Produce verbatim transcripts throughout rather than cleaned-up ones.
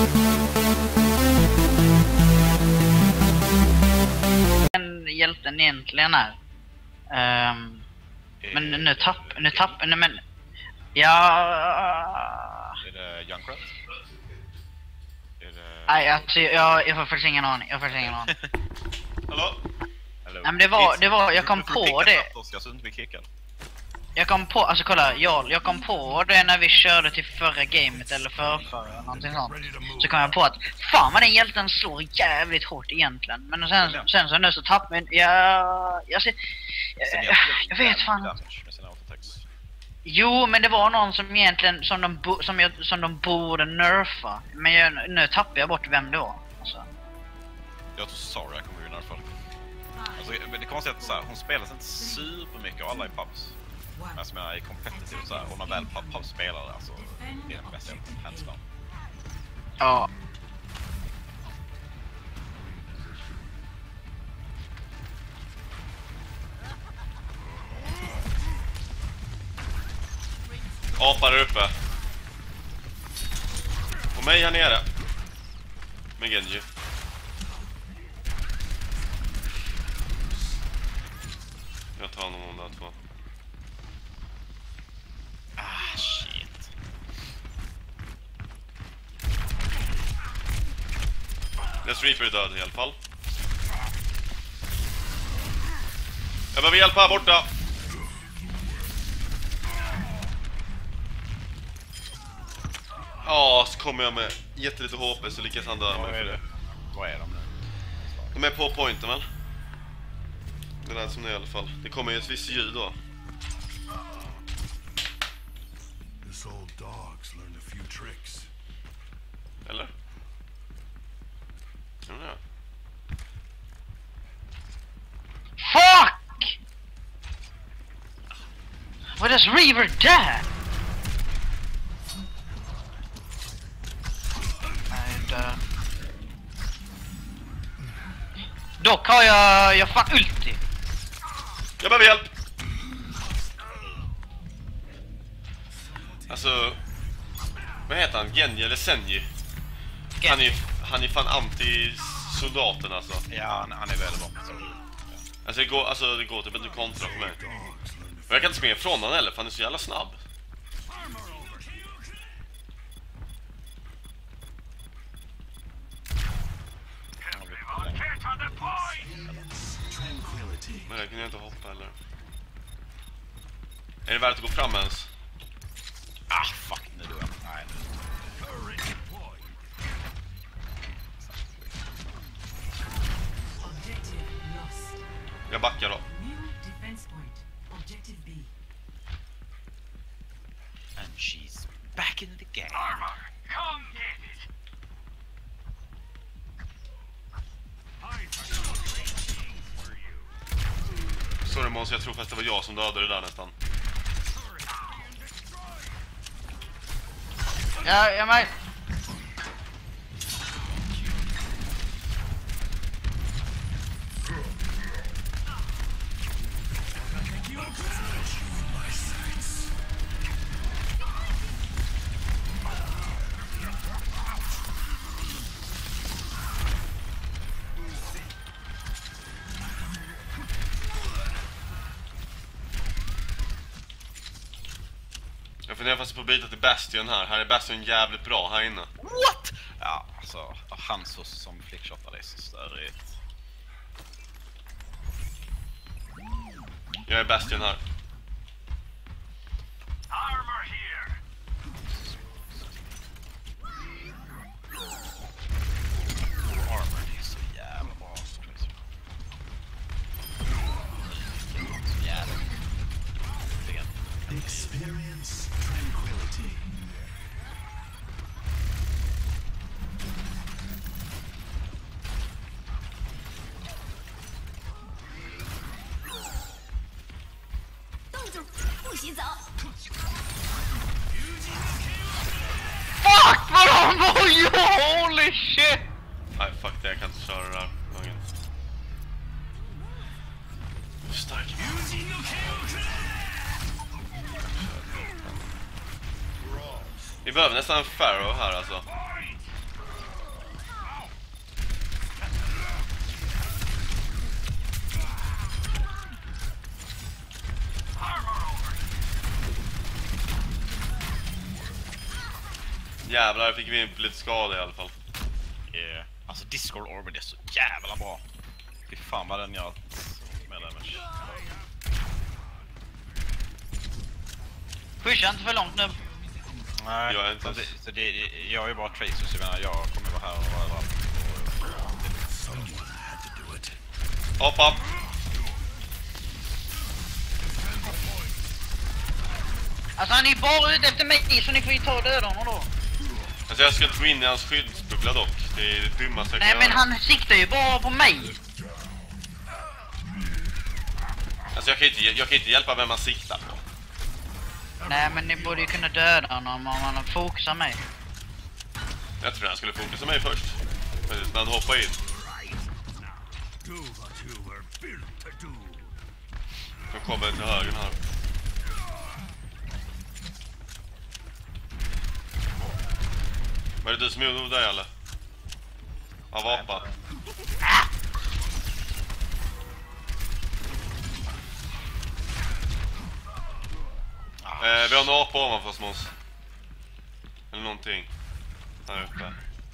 Hjälten egentligen är. Um, men nu tapp, nu tapp, nej men ja. Är det Junkrat? Är det... Nej, alltså jag jag får faktiskt ingen aning. Jag får faktiskt ingen aning. Hallå? Hallå. Nej men det var det var jag kom på det. Jag syns inte vi kickar. Jag kom på, alltså kolla, jag, jag kom på det när vi körde till förra gamet eller förrförra, någonting sånt. Så kom jag på att fan vad den hjälten slår jävligt hårt egentligen. Men sen, sen så nu så tappar jag, jag, jag, ser, jag, jag vet fan inte. Jo, men det var någon som egentligen, som de, bo, som jag, som de borde nerfa. Men jag, nu tappar jag bort vem det var. Alltså. Jag tror Sara kommer ju nerfa. Alltså, men det konstiga är att så här, hon spelar inte supermycket av alla i pubs. Men som jag är kompetitiv så här, och när väl pub spelar alltså, det är den bästa hjälpen, hands down. Ja. Apar där uppe. På mig här nere. Med Genji. Jag tar honom om där två. Ah, shit. Death Reaper är död i alla fall. Jag behöver hjälp här borta. Ja, så kommer jag med jättelite H P så lyckas han dö mig för det. Vad är de nu? De är på pointen väl? Det är det som det är i alla fall. Det kommer ju ett visst ljud då. Eller? Ja, ja. Fuck! What is Reaver där? Dock har jag, jag fan ulti. Jag behöver hjälp. Alltså, vad heter han? Genji eller Senji? Gen. Han är han är fan anti-soldaten alltså. Ja, han, han är väldigt bra. Så. Ja. Alltså det går, alltså det går typ inte kontra för mig. Och jag kan inte springa ifrån honom heller för han är så jävla snabb. Men jag kan inte hoppa eller. Är det värt att gå fram ens? Ah, fuck, nu dör jag. Nej. Jag backar då. And she's back in the game. Sorry Måns, jag tror fast det var jag som dödade det där nästan. Ja, jag med. Jag funderar fast på att byta till Bastion här. Här är Bastion jävligt bra här inne. What? Ja, alltså, Hansos som flickshotar det är så störigt. Jag är Bastion här. Armor here. Armor är så jävla bra. Så jävla. Experience tranquility. Fuck vad de var ju, holy shit! Nej, fuck det, jag kan inte köra det där. Dagen. Stark. Vi behöver nästan en Pharaoh här alltså. Jävlar, fick vi in på lite skada i alla fall. Yeah. Alltså Discord Orb är så jävla bra. Fy fan vad den gör med damage. Pusha inte för långt nu. Nej, Jag är inte så ens- det, så det, jag är ju bara Tracer, så jag menar, jag kommer vara här och vara överallt. Hoppa! Alltså han är ju bara ute efter mig, så ni får ju ta och döda honom då. Alltså jag ska inte gå in i hans skyddsbubbla dock. Det är det dummaste jag kan Nej men göra. han siktar ju bara på mig. Alltså jag kan inte, jag kan inte hjälpa vem man siktar på. Nej men ni borde ju kunna döda honom om han fokusar mig. Jag tror han skulle fokusera mig först. Men han hoppar in. Do what you were built to do. Jag kommer till höger här. Var det du som gjorde det eller? Av apa? Eh, vi har en apa ovanför oss, Måns. Eller någonting. Här uppe.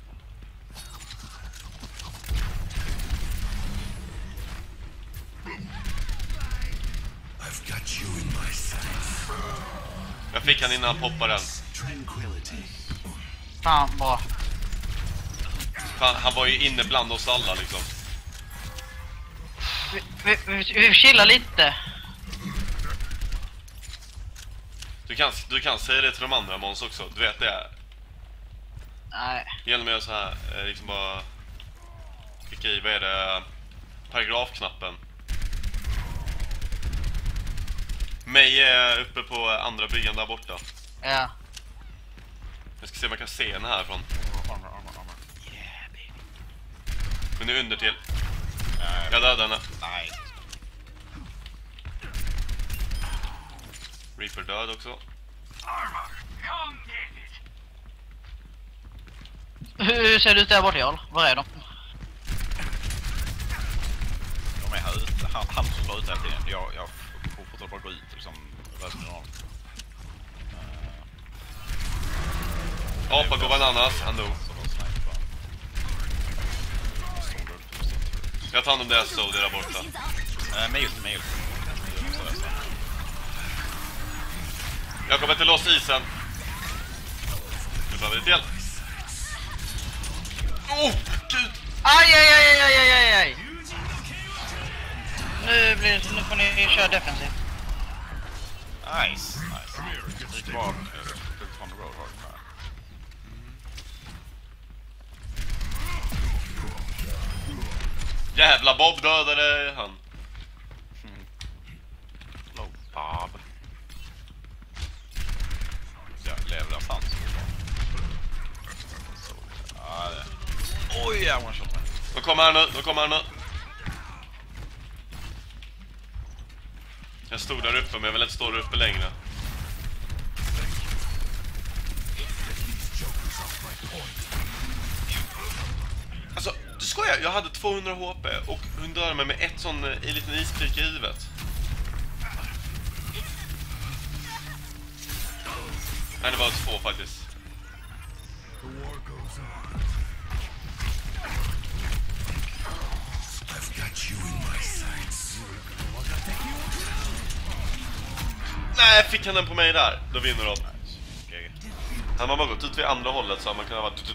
I've got you in my sights. Jag fick han innan han poppade den. Tranquility. Fan bra. Han, han var ju inne bland oss alla liksom. Vi, vi, vi, vi chillar lite. Du kan, du kan säga det till de andra, Måns, också. Du vet det. Nej. Genom att göra så här, eh, liksom bara klicka i, vad är det, paragrafknappen. Mig är uppe på andra byggan där borta. Ja. Jag ska se om jag kan se henne härifrån. Armor, armor, armor. Yeah, baby. Hon är under till. Nej, Jag dödade henne. nej. Reaper död också. Armor, come get it. Hur ser det ut där borta, Jarl? Var är de? De är här ute. Han, han som står ute hela tiden. Jag, jag får fortfarande bara gå ut och liksom rösta med honom. Apa går bananas, han dog. Så de sniper bara. Jag tar hand om deras soldier där borta. Eh, Mail, mail. Så jag sa. Jag kommer till loss isen. Nu behöver lite hjälp. Oh, gud! Aj, aj, aj, aj, aj, aj, aj. Nu, blir, nu får ni köra defensiv. Nice, nice. Det gick bra. Fullt on the road var det här. Jävla Bob dödade han. Hello, Bob. Jag lever där fanns. Så, ja, det. Oj, jag one shot mig. De kommer här nu, de kommer här nu. Jag stod där uppe, men jag vill inte stå där uppe längre. Alltså, du skojar, jag hade tvåhundra H P och hon dör mig med ett sån eh, liten isprik i huvudet. Nej, det var två faktiskt. The war goes on. I've got you in my sights. Nej, fick han den på mig där? Då vinner de. Okej. Han har bara gått ut vid andra hållet så man kan ha varit...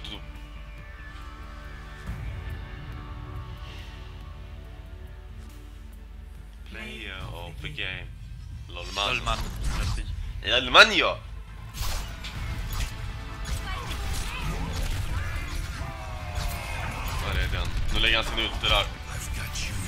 Player of the game. Lolman. Lolman. Lolman, ja. Ja, det är den. Nu lägger han sin ute där. I've got you